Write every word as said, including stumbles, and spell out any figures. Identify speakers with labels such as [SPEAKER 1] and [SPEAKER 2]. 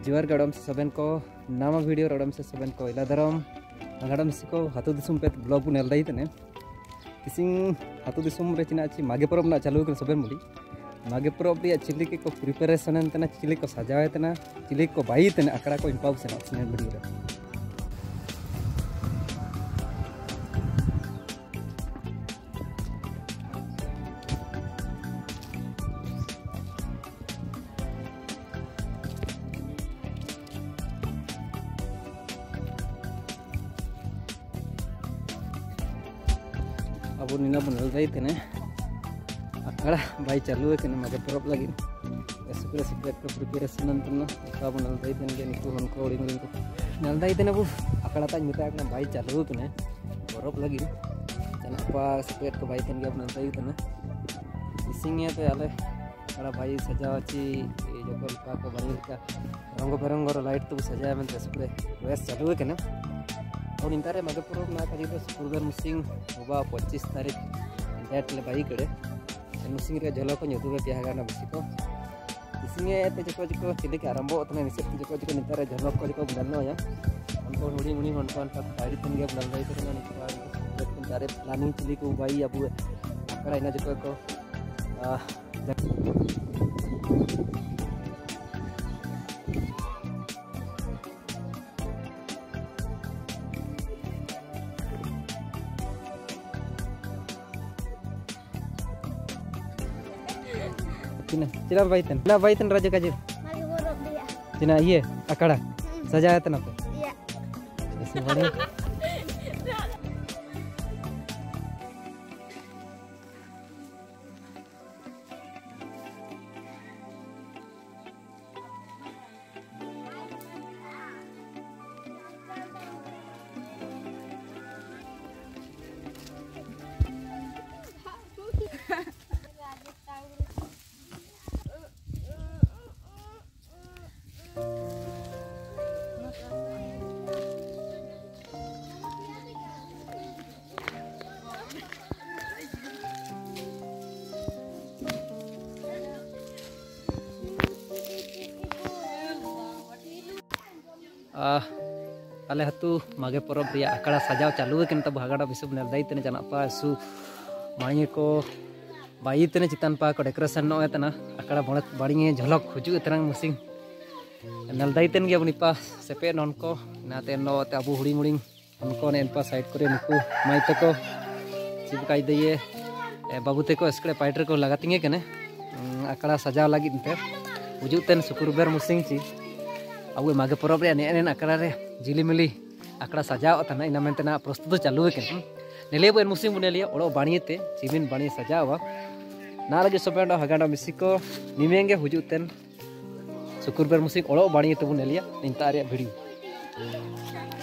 [SPEAKER 1] जोहार गड़म से सबन को नामा वीडियो रड़म से सबन को इला धरम गड़म से को हाथू दिसुम पे ब्लॉग बुन एलदाई तने किसिंग हाथू दिसुम रे चिना ची मागे परब ना चालू कर सबन मुली मागे परब रे चिली के को प्रिपरेशन तना चिली को सजावे तना चिली को बाई तने आकड़ा को इंपाव से ना वीडियो रे अब निना बनल रही थे अखड़ा बाई चालू है मागे परब लगे सुकरे सुकरे को प्रिपरेशन अंतना का बनल रही थे निको हन को ओडी को नल दाई थे अब अखड़ा ता मिता के बाई चालू थे परब लगे जना पा सुकरे को बाई थे बनल रही थे इसिंग तो आले अखड़ा बाई सजावची जो को को बाई का रंग बिरंग लाइट तो सजाया में सुकरे वेस चालू है और इंतारे मागे परब ना करी तो सुकुरबर मुसिंग होगा पच्चीस तारीख डेट ले बाई कड़े मुसिंग रे झलक को नुदुबे प्यागाना बसी को इसिंगे ते जको जको चिले के आरंभ तने निसे जको जको नितारे झलक को जको बननो या उनको हुडी हुडी हन हन तक तारी तन के बनल रही तने निका जको तारे प्लानिंग चिली को बाई अबु अकड़ा इना जको को आ Cina, cina baitan, cina baitan raja kaje.
[SPEAKER 2] Mari borok dia.
[SPEAKER 1] Cina iya, akada, saja itu apa?
[SPEAKER 2] Iya.
[SPEAKER 1] Semuanya. आले हतु मागे परब रिया अकड़ा सजाव चालू है तब हगाड़ा विसु बनल दाई तने जाना पा सु माई को बाई तने चितान पा को डेकोरेशन नो तना अकड़ा बणत बाड़ी झलक हुजु तरंग मुसिंग नल दाई तन गे बनि पा सेपे नन को नाते नो ते अबु हुडी मुडिंग उनको ने पा साइड करे नुकु माई तको चिपकाई दइए बाबू ते को स्कड़े पाइटर को लगातिंगे कने अकड़ा सजाव लगी ते हुजु तन सुकुरबर मुसिंग ची अब मागे परब रे ने ने अकड़ा रे जिलीमिली अकड़ा सजाव तना इना मेंतना प्रस्तुत चालू है नेले बन मुसिंग बुनेलिया ओड़ो बाणीते चिमिन बाणी सजावा ना लगे सोपेंडो हगाडो मिसिको निमेंगे हुजुतेन सुकुरबर मुसिंग ओड़ो बाणीते बुनेलिया इंता रे भिडियो